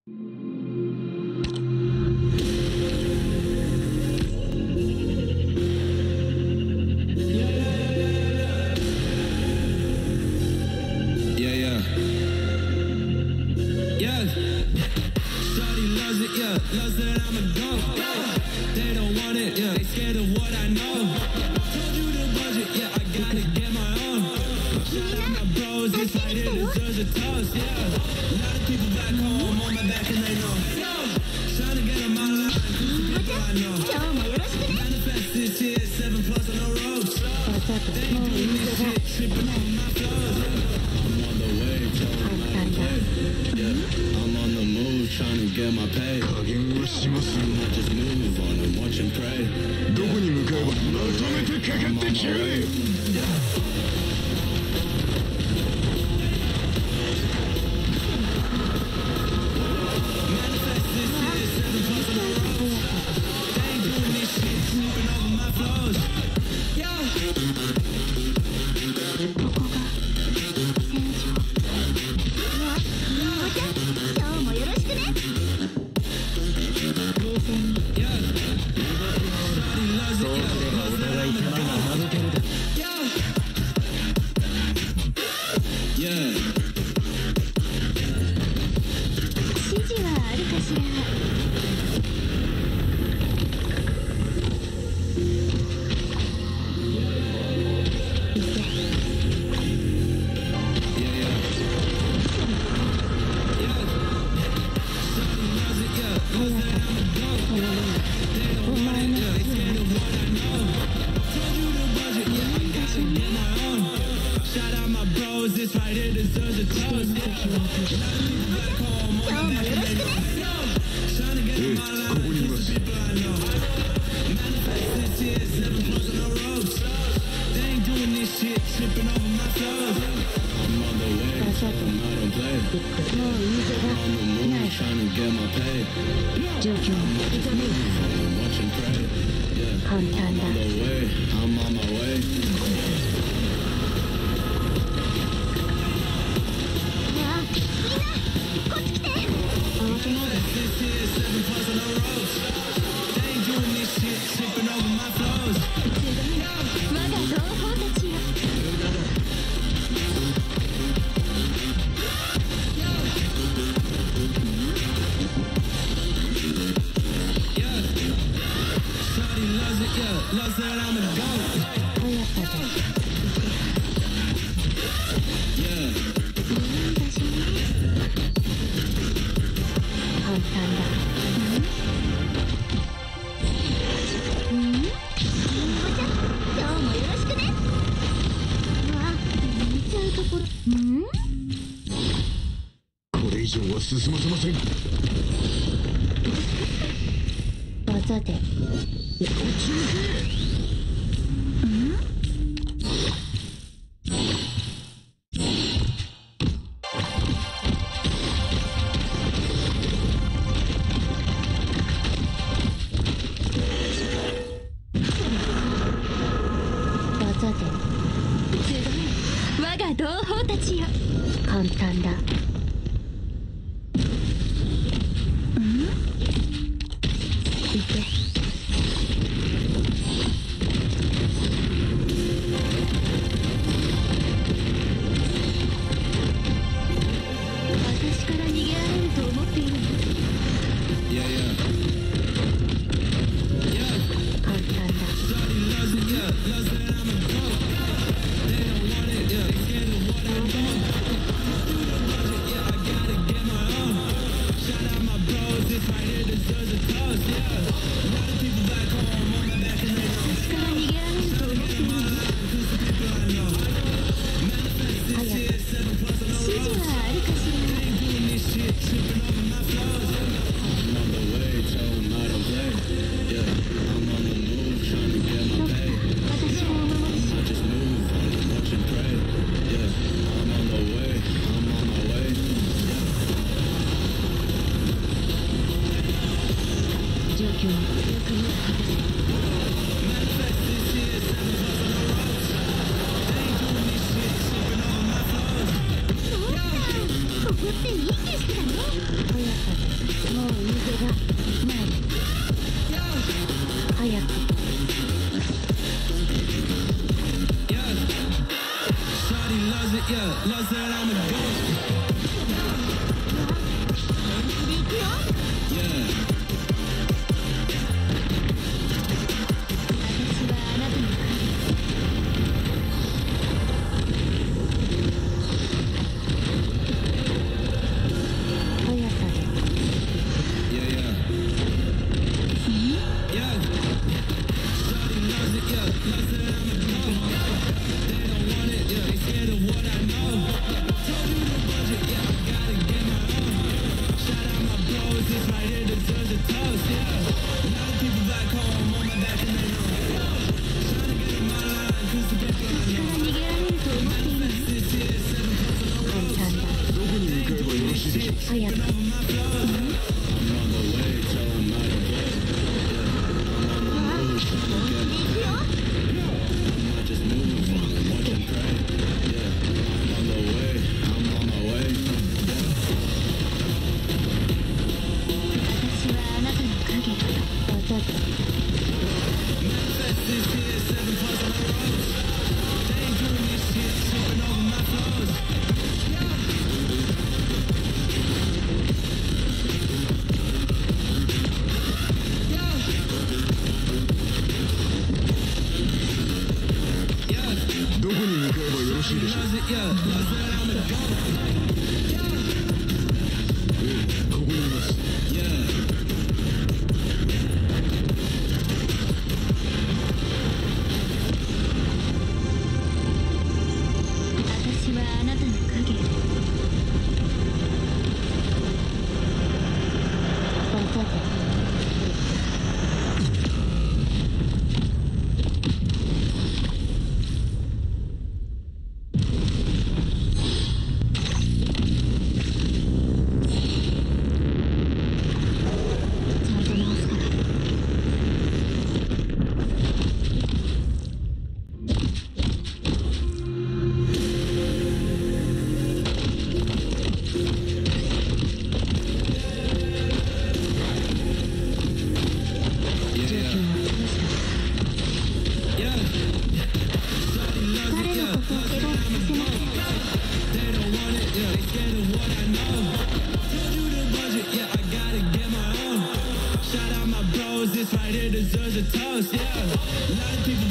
Loves that I'm a goat. They don't want it, yeah. They scared of what I know. Told you the budget, yeah. I gotta get my own. Shout out my bros, this right here deserves a toast, yeah. A lot of people back home on my back and they know. Trying to get them out of line, cause the people I know. Manifest this year, 7 plus on the ropes. They ain't doing this shit, tripping on my flows. I'm on the wave, telling them how to play. Yeah, I'm on the move, trying to get my pay. I just move on and watch and pray. どこに向かえばまとめてかかってきやがれ。 Shout out my bros, this right here deserves a toast. Trying to get them out of line, cause the people I know. Manifest this year, 7 plus on the ropes. They ain't doing this shit, tripping over my flows. I'm on the way, tell them I don't play. I'm on the move, trying to get my pay. I'm just moving and watch and pray. Yeah, I'm on the way, I'm on my way. This is 7 plus on the ropes. They ain't doing this shit, tripping over my flows. Yeah, Shawty loves it, yeah, loves that I'm a goat. Yeah. これ以上は進ませません。 技で。 こっち向け。 我が同胞たちよ。簡単だ。行け。私から逃げられると思っているの？簡単だ。ここっていい景色だね。 もう逃げがない早く Shawty loves it, yeah, loves that I'm a ghost. Yeah. 私はあなたの影速さで Yeah, yeah. Yeah. Shawty loves it, yeah, loves that I'm a ghost. They don't want it, yeah, they scared of what I know. Told you the budget, yeah, I gotta get my own. Shout out my bros, this right here deserves a toast, yeah. A lot of people back home on my back and they know. Trying to get in my line, cause the people I 私から know. 逃げられると思っています This year, 7 plus on the road. 簡単だどこに向かえばよろしいでしょう。 早く I'm on the way, tell 'em not to get. I'm on the move, trying to get my I'm not just moving from watch and pray. Yeah, I'm on the way, I'm on my way. 私はあなたの影わざと Manifest this year, 7 plus on the road. They ain't doing this shit, tripping over my flows. Yeah, どこに向かえばよろしいでしょう。 loves it, yeah, loves that I'm a ghost. ここにいます。 Yeah. 私はあなたの影わざと ちゃんと直すから Yeah, yeah. Shawty loves it, 誰 yeah, のことを loves 怪 that 我 I'm さ a せま ghost. せん They don't want it, yeah, they scared of what I know. Told you the budget, yeah, I gotta get my own. Shout out my bros, this right here deserves a toast, yeah. A lot of people